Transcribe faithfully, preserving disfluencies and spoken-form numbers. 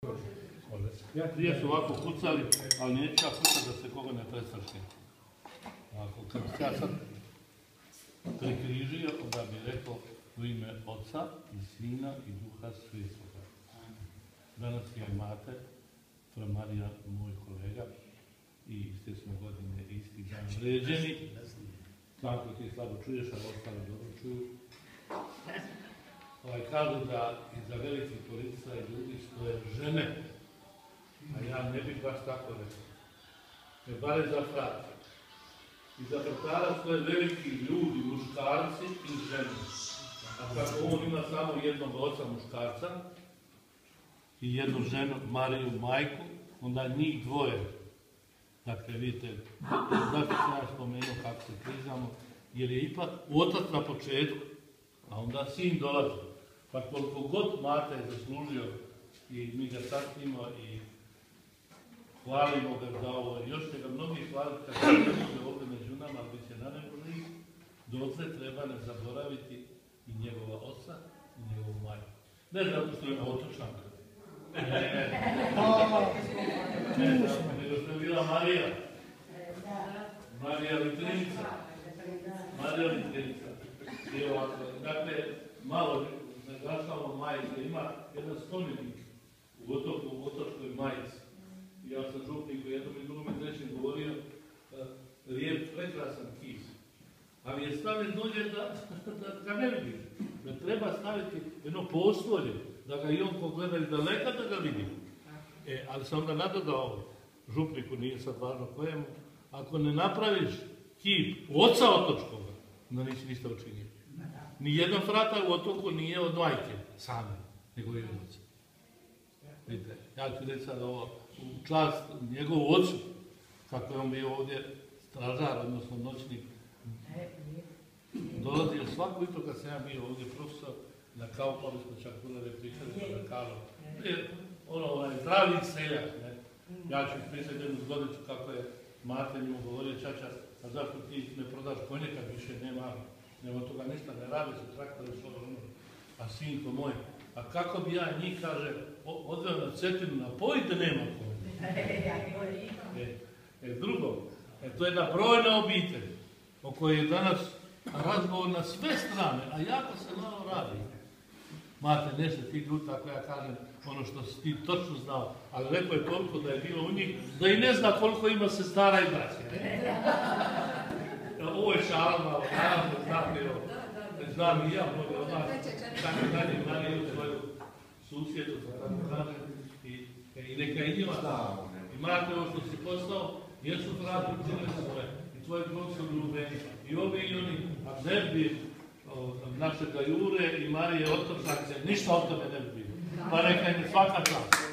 Prije su ovako kucali, ali neću ja kucati da se koga ne prestrašim. Ako kad se ja sad prekrižio, onda bi rekao u ime Oca i Sina i Duha Svetoga. Danas je Mate, to je Marija, moj kolega, i iste smo godine isti dan ređeni. Tako ti slabo čuješ, ali ostali dobro čuju. Ovaj, kažu da iza velikih policija i ljudi stoje žene, a ja ne bih baš tako rekao. Ne bare za frat. Iza fratara stoje veliki ljudi, muškarci i žene. A kako on ima samo jednog oca muškarca i jednu ženu, Mariju, majku, onda njih dvoje. Dakle, vidite, zašto sam ja spomenuo kako se priznamo, jer je ipak otac na početku, a onda sin dolazi. Pa koliko god Mate je zaslužio i mi ga satnimo i hvalimo ga za ovo, još će ga mnogi hvaliti kad se ne bude ovdje među nama, ali bit će na nemožniji, dotle treba ne zaboraviti i njegova oca i njegovu majku. Ne zato što je otočanka. Ne, ne, ne, nego što je bila Marija. Marija Litrenica. Marija Litrenica. Dakle, malo naglašavamo majice. Ima jedan spomenik u otoku, u otočkoj majici. Ja sam župnik u jednom i drugom i trećem govorio lijep, prekrasan kis. Ali je stavljen dolje da, da ga ne vidiš. Da treba staviti jedno postolje, da ga i on pogleda iz daleka da ga vidi. E, ali sam onda nadodao župniku, nije sad važno kojemu, ako ne napraviš kip oca otočkoga, onda nisi ništa učinio. Nijedan frata u otoku nije od majke same, nego i od oca. Vidite, ja ću reći sad ovo u čast njegovu ocu, kako je on bio ovdje stražar, odnosno noćnik. Dolazio svako jutro kad sam ja bio ovdje profesor, na kavu, pa smo čak ulere pričali na kavu. Ono, onaj zdravi seljak, ne? Ja ću ispričati jednu zgodicu kako je Mate njemu govorio, čača, a zašto ti ne prodaš konje kad više nema, nema toga ništa, ne radi se traktore s ono. A sinko moj, a kako bi ja njih, kaže, odveo na Cetinu napojiti da nema konje? E, e, drugo, e, to je jedna brojna obitelj o kojoj je danas razgovor na sve strane, a jako se malo radi. Mate, nešto ti ljudi, ako ja kažem ono što si ti točno znao, ali rekao je toliko da je bilo u njih, da i ne zna koliko ima sestara i braća. Ovo je šala malo, naravno, znam li ovo. Znam i ja mnogo od vas, tako dalje, dalje u svoju susjedu, tako kažem, i, i neka i njima. I Mate, ovo što si postao, jesu vrati učinili svoje, i tvoje profesor ljubeni, i ovi i oni, a ne bi našega Jure i Marije Otočanke, ništa o tome ne bi bilo. Pa neka im svaka čast.